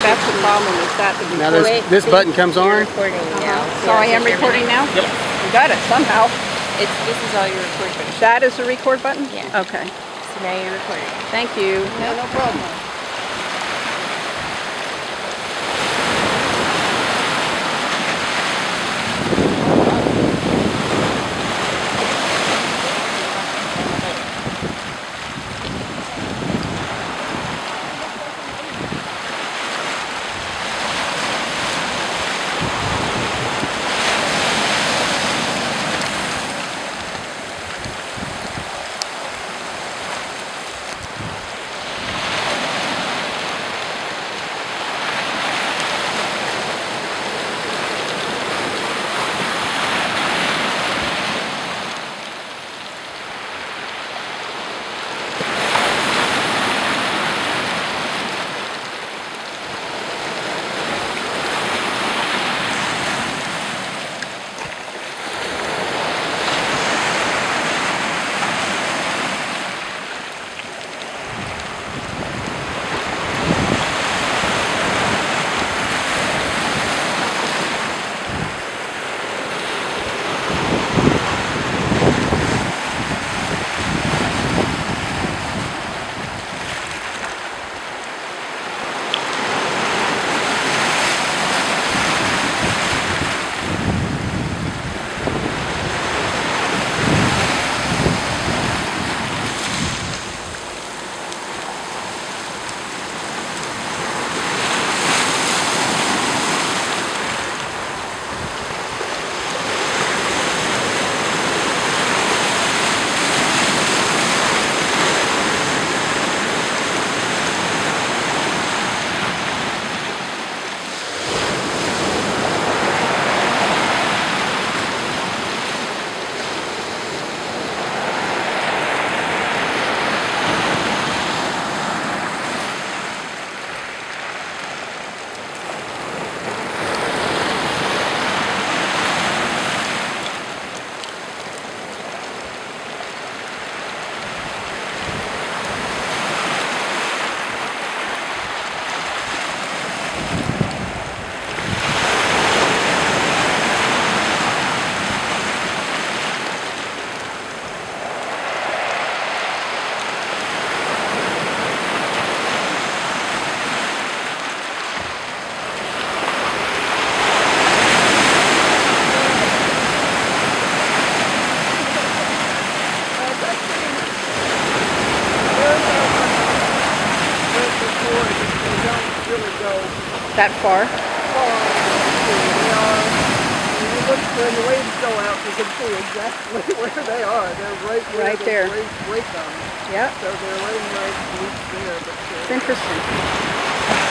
that's the problem with that. Now this button comes on. Recording now. So I am recording now? Yep. You got it somehow. This is all your record button. That is the record button? Yeah. Okay. So now you're recording. Thank you. No problem. That far? When the waves go out, you can see exactly where they are. They're right there. Waves break them. Yep. So they're letting the waves there. But it's interesting.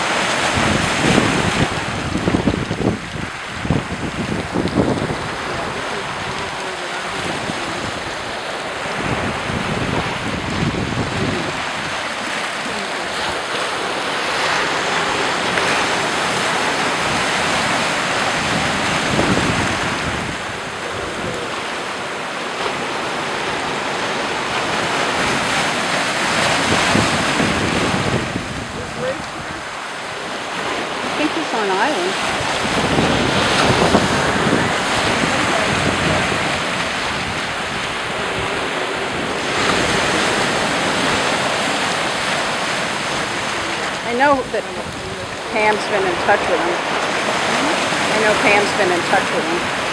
I think he's on island. I know that Pam's been in touch with him. I know Pam's been in touch with him.